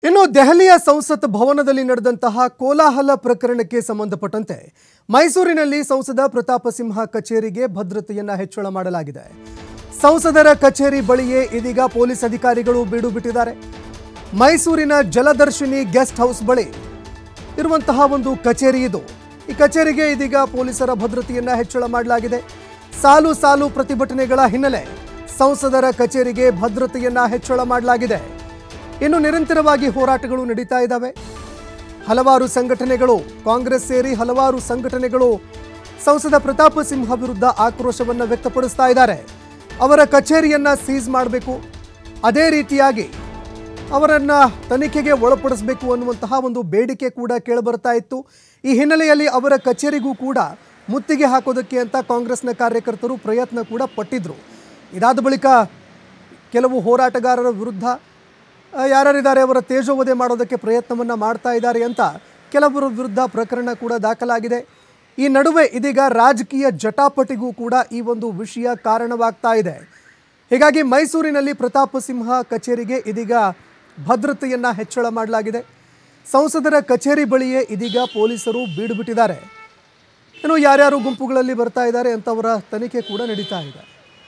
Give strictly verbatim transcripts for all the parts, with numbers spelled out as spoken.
ಇನ್ನು ದೆಹಲಿಯ ಸಂಸತ್ ಭವನದಲ್ಲಿ ನಡೆದಂತಹ ಕೋಲಾಹಲ ಪ್ರಕರಣಕ್ಕೆ ಸಂಬಂಧಪಟ್ಟಂತೆ ಮೈಸೂರಿನಲ್ಲಿ ಸಂಸದ ಪ್ರತಾಪ ಸಿಂಹ ಕಚೇರಿಗೆ ಭದ್ರತೆಯನ್ನ ಹೆಚ್ಚಳ ಮಾಡಲಾಗಿದೆ. ಸಂಸದರ ಕಚೇರಿ ಬಳಿಯೇ ಇದೀಗ ಪೊಲೀಸ್ ಅಧಿಕಾರಿಗಳು ಬೀಡು ಬಿಟ್ಟಿದ್ದಾರೆ. ಮೈಸೂರಿನ ಜಲದರ್ಶಿನಿ ಗೆಸ್ಟ್ ಹೌಸ್ ಬಳಿ ಇರುವಂತಹ ಒಂದು ಕಚೇರಿ ಇದು. ಈ ಕಚೇರಿಗೆ ಇದೀಗ ಪೊಲೀಸರ ಭದ್ರತೆಯನ್ನ ಹೆಚ್ಚಳ ಮಾಡಲಾಗಿದೆ. ಸಾಲು ಸಾಲು ಪ್ರತಿಭಟನೆಗಳ ಹಿನ್ನೆಲೆ ಸಂಸದರ ಕಚೇರಿಗೆ ಭದ್ರತೆಯನ್ನ ಹೆಚ್ಚಳ ಮಾಡಲಾಗಿದೆ. ಇನ್ನು ನಿರಂತರವಾಗಿ ಹೋರಾಟಗಳು ನಡೀತಾ ಇದ್ದಾವೆ. ಹಲವಾರು ಸಂಘಟನೆಗಳು, ಕಾಂಗ್ರೆಸ್ ಸೇರಿ ಹಲವಾರು ಸಂಘಟನೆಗಳು ಸಂಸದ ಪ್ರತಾಪ ಸಿಂಹ ವಿರುದ್ಧ ಆಕ್ರೋಶವನ್ನು ವ್ಯಕ್ತಪಡಿಸ್ತಾ ಇದ್ದಾರೆ. ಅವರ ಕಚೇರಿಯನ್ನ ಸೀಸ್ ಮಾಡಬೇಕು, ಅದೇ ರೀತಿಯಾಗಿ ಅವರನ್ನ ತನಿಖೆಗೆ ಒಳಪಡಿಸಬೇಕು ಅನ್ನುವಂತಹ ಒಂದು ಬೇಡಿಕೆ ಕೂಡ ಕೇಳಿಬರ್ತಾ ಇತ್ತು. ಈ ಹಿನ್ನೆಲೆಯಲ್ಲಿ ಅವರ ಕಚೇರಿಗೂ ಕೂಡ ಮುತ್ತಿಗೆ ಹಾಕೋದಕ್ಕೆ ಅಂತ ಕಾಂಗ್ರೆಸ್ನ ಕಾರ್ಯಕರ್ತರು ಪ್ರಯತ್ನ ಕೂಡ ಪಟ್ಟಿದ್ರು. ಇದಾದ ಬಳಿಕ ಕೆಲವು ಹೋರಾಟಗಾರರ ವಿರುದ್ಧ ಯಾರ್ಯಾರಿದ್ದಾರೆ ಅವರ ತೇಜೋವಧೆ ಮಾಡೋದಕ್ಕೆ ಪ್ರಯತ್ನವನ್ನು ಮಾಡ್ತಾ ಇದ್ದಾರೆ ಅಂತ ಕೆಲವರ ವಿರುದ್ಧ ಪ್ರಕರಣ ಕೂಡ ದಾಖಲಾಗಿದೆ. ಈ ನಡುವೆ ಇದೀಗ ರಾಜಕೀಯ ಜಟಾಪಟಿಗೂ ಕೂಡ ಈ ಒಂದು ವಿಷಯ ಕಾರಣವಾಗ್ತಾ ಇದೆ. ಹೀಗಾಗಿ ಮೈಸೂರಿನಲ್ಲಿ ಪ್ರತಾಪ ಸಿಂಹ ಕಚೇರಿಗೆ ಇದೀಗ ಭದ್ರತೆಯನ್ನು ಹೆಚ್ಚಳ ಮಾಡಲಾಗಿದೆ. ಸಂಸದರ ಕಚೇರಿ ಬಳಿಯೇ ಇದೀಗ ಪೊಲೀಸರು ಬೀಡು ಬಿಟ್ಟಿದ್ದಾರೆ. ಇನ್ನು ಯಾರ್ಯಾರು ಗುಂಪುಗಳಲ್ಲಿ ಬರ್ತಾ ಇದ್ದಾರೆ ಅಂತವರ ತನಿಖೆ ಕೂಡ ನಡೀತಾ ಇದೆ.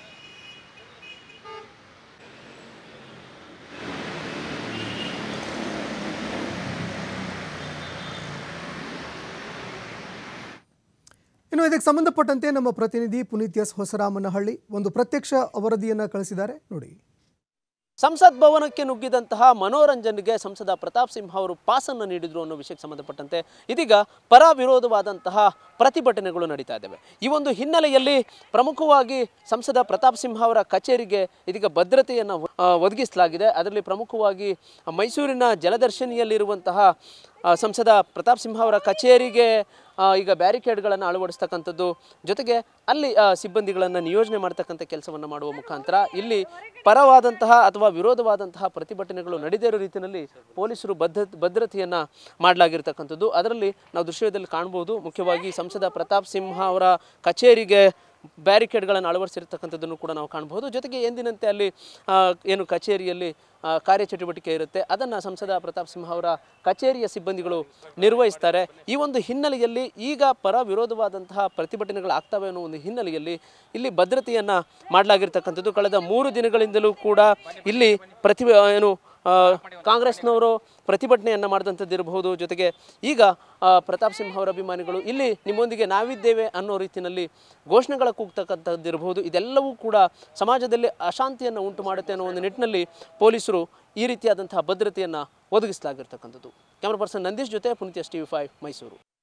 ಇನ್ನು ಇದಕ್ಕೆ ಸಂಬಂಧಪಟ್ಟಂತೆ ನಮ್ಮ ಪ್ರತಿನಿಧಿ ಪುನೀತ್ ಎಸ್ ಹೊಸರಾಮನಹಳ್ಳಿ ಒಂದು ಪ್ರತ್ಯಕ್ಷ ವರದಿಯನ್ನು ಕಳಿಸಿದ್ದಾರೆ ನೋಡಿ. ಸಂಸತ್ ಭವನಕ್ಕೆ ನುಗ್ಗಿದಂತಹ ಮನೋರಂಜನೆಗೆ ಸಂಸದ ಪ್ರತಾಪ್ ಸಿಂಹ ಅವರು ಪಾಸನ್ನು ನೀಡಿದ್ರು ಅನ್ನೋ ವಿಷಯಕ್ಕೆ ಸಂಬಂಧಪಟ್ಟಂತೆ ಇದೀಗ ಪರ ವಿರೋಧವಾದಂತಹ ಪ್ರತಿಭಟನೆಗಳು ನಡೀತಾ ಇದ್ದಾವೆ. ಈ ಒಂದು ಹಿನ್ನೆಲೆಯಲ್ಲಿ ಪ್ರಮುಖವಾಗಿ ಸಂಸದ ಪ್ರತಾಪ್ ಸಿಂಹ ಅವರ ಕಚೇರಿಗೆ ಇದೀಗ ಭದ್ರತೆಯನ್ನು ಒದಗಿಸಲಾಗಿದೆ. ಅದರಲ್ಲಿ ಪ್ರಮುಖವಾಗಿ ಮೈಸೂರಿನ ಜಲದರ್ಶಿನಿಯಲ್ಲಿರುವಂತಹ ಸಂಸದ ಪ್ರತಾಪ್ ಸಿಂಹ ಅವರ ಕಚೇರಿಗೆ ಈಗ ಬ್ಯಾರಿಕೇಡ್ಗಳನ್ನು ಅಳವಡಿಸ್ತಕ್ಕಂಥದ್ದು, ಜೊತೆಗೆ ಅಲ್ಲಿ ಸಿಬ್ಬಂದಿಗಳನ್ನು ನಿಯೋಜನೆ ಮಾಡ್ತಕ್ಕಂಥ ಕೆಲಸವನ್ನು ಮಾಡುವ ಮುಖಾಂತರ ಇಲ್ಲಿ ಪರವಾದಂತಹ ಅಥವಾ ವಿರೋಧವಾದಂತಹ ಪ್ರತಿಭಟನೆಗಳು ನಡೆದೇ ಇರೋ ರೀತಿಯಲ್ಲಿ ಪೊಲೀಸರು ಭದ್ರ ಭದ್ರತೆಯನ್ನು ಮಾಡಲಾಗಿರ್ತಕ್ಕಂಥದ್ದು. ಅದರಲ್ಲಿ ನಾವು ದೃಶ್ಯದಲ್ಲಿ ಕಾಣ್ಬೋದು. ಮುಖ್ಯವಾಗಿ ಸಂಸದ ಪ್ರತಾಪ್ ಸಿಂಹ ಅವರ ಕಚೇರಿಗೆ ಬ್ಯಾರಿಕೇಡ್ಗಳನ್ನು ಅಳವಡಿಸಿರ್ತಕ್ಕಂಥದ್ದನ್ನು ಕೂಡ ನಾವು ಕಾಣಬಹುದು. ಜೊತೆಗೆ ಎಂದಿನಂತೆ ಅಲ್ಲಿ ಏನು ಕಚೇರಿಯಲ್ಲಿ ಕಾರ್ಯಚಟುವಟಿಕೆ ಇರುತ್ತೆ ಅದನ್ನು ಸಂಸದ ಪ್ರತಾಪ್ ಸಿಂಹ ಅವರ ಕಚೇರಿಯ ಸಿಬ್ಬಂದಿಗಳು ನಿರ್ವಹಿಸ್ತಾರೆ. ಈ ಒಂದು ಹಿನ್ನೆಲೆಯಲ್ಲಿ ಈಗ ಪರ ವಿರೋಧವಾದಂತಹ ಪ್ರತಿಭಟನೆಗಳು ಆಗ್ತವೆ ಅನ್ನೋ ಒಂದು ಹಿನ್ನೆಲೆಯಲ್ಲಿ ಇಲ್ಲಿ ಭದ್ರತೆಯನ್ನು ಮಾಡಲಾಗಿರ್ತಕ್ಕಂಥದ್ದು. ಕಳೆದ ಮೂರು ದಿನಗಳಿಂದಲೂ ಕೂಡ ಇಲ್ಲಿ ಪ್ರತಿ ಏನು ಕಾಂಗ್ರೆಸ್ನವರು ಪ್ರತಿಭಟನೆಯನ್ನು ಮಾಡಿದಂಥದ್ದು ಇರಬಹುದು. ಜೊತೆಗೆ ಈಗ ಪ್ರತಾಪ್ ಸಿಂಹ ಅವರ ಅಭಿಮಾನಿಗಳು ಇಲ್ಲಿ ನಿಮ್ಮೊಂದಿಗೆ ನಾವಿದ್ದೇವೆ ಅನ್ನೋ ರೀತಿಯಲ್ಲಿ ಘೋಷಣೆಗಳ ಕೂಗ್ತಕ್ಕಂಥದ್ದು ಇರಬಹುದು. ಇದೆಲ್ಲವೂ ಕೂಡ ಸಮಾಜದಲ್ಲಿ ಅಶಾಂತಿಯನ್ನು ಉಂಟು ಮಾಡುತ್ತೆ ಅನ್ನೋ ಒಂದು ನಿಟ್ಟಿನಲ್ಲಿ ಪೊಲೀಸರು ಈ ರೀತಿಯಾದಂತಹ ಭದ್ರತೆಯನ್ನು ಒದಗಿಸಲಾಗಿರ್ತಕ್ಕಂಥದ್ದು. ಕ್ಯಾಮರಾ ಪರ್ಸನ್ ನಂದೀಶ್ ಜೊತೆ Puneeth S TV five Mysuru.